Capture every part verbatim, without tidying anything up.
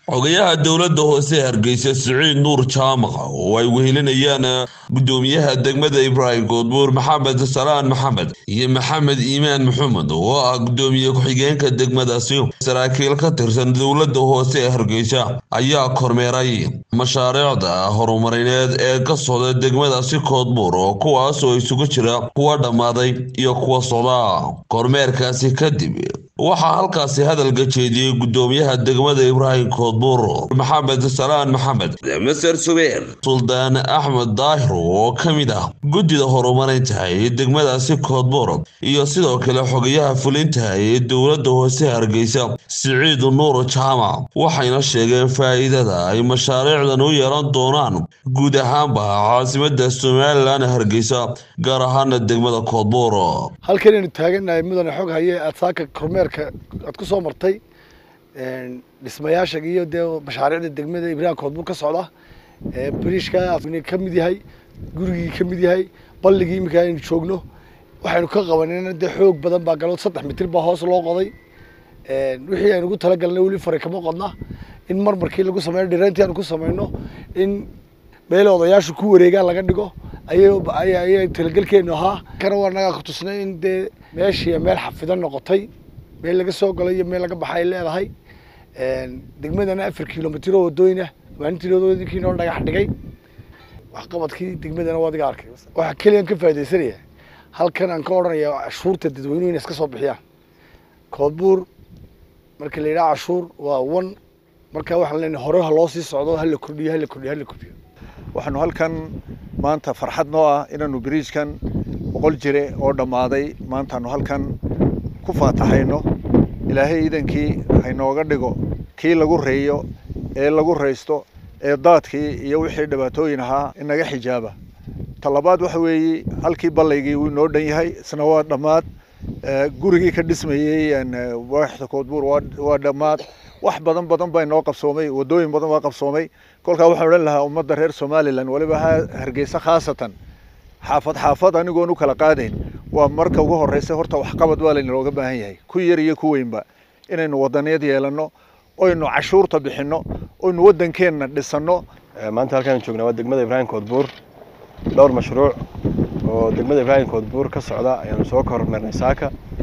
xogayaha dowladda hoose Hargeysa Siciid Nuur Jaamac oo ay wehelinayaan gudoomiyaha degmada Ibraahim Koodbuur Maxamed Salaan Maxamed iyo Maxamed Iimaan Maxamed oo ah gudoomiye ku-xigeenka degmadaasi saraakiil ka tirsan dowladda hoose Hargeysa ayaa kormeeray mashaariicda horumarineed ee ka socda degmadaasi Koodbuur oo kuwaas oo isugu jira kuwa dhamaaday iyo kuwa socda kormeerkaasi kadib waxaa halkaasi hadalka jeediyay gudoomiyaha degmada Ibraahim Koodbuur Maxamed Salaan Maxamed Masar Subeer Suldaan Axmed Daahir oo kamid ah gudida horumarinta ee degmadaasi Koodbuur iyo sidoo kale xogayaha fulinta ee dowladda hoose Hargeysa Siciid Nuur Jaamac waxayna sheegeen faa'iidada ay mashaariicdan u yeelan doonaan guud ahaanba caasimadda Soomaaliland Hargeysa gaar ahaan degmada Koodbuur halkan inuu taaganahay mudane xog haye aadsaaka kormeer ad ku soo martay een dhismayaasha iyo mashaariicda degmada Ibraahim Koodbuur ka socda ee bariishka afni kamid yahay gurigii kamid yahay balligii imika aynu joogno waxaanu ka qabanayna de xoog badan baa galood saddex mitir baa hoos loo qoday een wixii aynu ugu talagalnay wali faray kama qodna in marmarkii lagu sameeyo dhiraantii aan ku sameeyno in meel odayaashu ku wareegaan laga dhigo ayay ayay talagalkeenu ahaa kana waa naga ku tusnay in de meeshii meel xafidan noqotay meel laga soo galay iyo meel laga baxay leedahay een degmadana afar kiiloomitir oo wadooyina maalintii noo dhagax dhigay wax qabadkii degmadana waa diga arkay waxa kaliya ka faa'iideysanaya halkan aan ka oranayo cashuurta dadweynuhu iska soo bixiyaan Koodbuur marka la yiraahdo cashuur waa one marka waxa la leeyahay hore loo sii socdo hal la kordhiyo hal la kordhiyo hal la kordhiyo waxaanu halkan maanta farxad noo ah inaanu bariishkan boqol jire oo dhamaaday maanta aanu halkan ku faataxayno ilaahay idankii haynooga dhigo kii lagu reeyo ee lagu reysto ee daadkii iyo wixii dhibaatooyin ahaa inaga xijaaba talabaad waxa weeye halkii ballaygii uu noo dhan yahay isna waa dhamaad gurigii ka dhismayay aan waaxda Koodbuur waa dhamaad wax badan badan bay noo qabsoomay wadooyin badan waa qabsoomay kolka waxaan oran lahaa ummadda reer Soomaaliland waliba Hargeysa khaasatan xaafad xaafad anigoon u kala qaadayn waa marka ugu horeysay horta wax qabad waa looga baahan yahay ku yar iyo ku weynba inaynu wadaneed yeelano oo aynu cashuurta bixino oo aynu wadankeena dhisano maanta halkaan joognaa waa degmada Ibraahim Koodbuur dhowr mashruuc oo degmada Ibraahim Koodbuur ka socda ayaan soo kormeernay saaka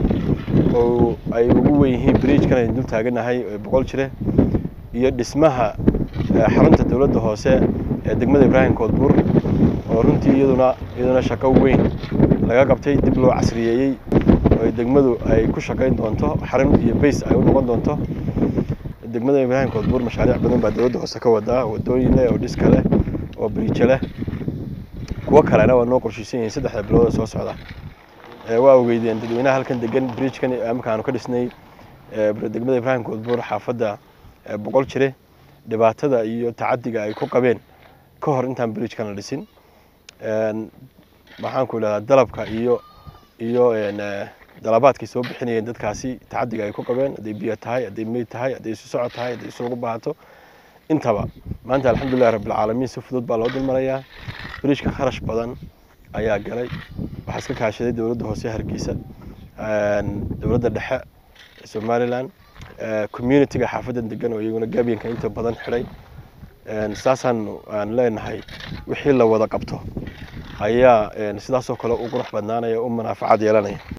oo ay ugu weeyeen bridge-kan ay dul taaganahay boqol jire iyo dhismaha xarunta dawladda hoose ee degmada Ibraahim Koodbuur oo runtii iyaduna iyaduna shaqo weyn laga qabtay dib loo casriyeeyay oo degmadu ay ku shaqeyn doonto xarun iyo base ay u noqon doonto degmada Ibraahim Koodbuur mashaariic badan baa dawladda hoose ka wada wadooyin leh oo dhis kale oo bridge leh kuwa kalena waa noo qorshaysan yihiin saddex bilood soo socda ee waa ogeydeen dadweynaha halkan degan bridge-kan amka aanu ka dhisnay ee degmada Ibraahim Koodbuur xaafadda boqol jire dhibaatada iyo tacadiga ay ku qabeen ka hor intaan bridge-kan la dhisin een waxaan ku leeyahay dalabka iyo iyo een dalabaadkii soo bixinayeen dadkaasi tacadiga ay ku qabeen haday biyo tahay haday meey tahay haday isu socod tahay haday isu ugu baahato intaba maanta alxamdulillah rabbil caalamiin si fudud baa loo dulmarayaa bridge-ka kharash badan ayaa galay waxa iska kaashaday dawladda hoose Hargeysa een dawladda dhexe Soomaaliland community-ga xaafadan degan oo iyaguna gaabiyeenka inta badan xiray een saasan aan leenahay wixii la wada qabto ayaa sidaas oo kale u qurux badnaanaya oo manaafacaad yeelanaya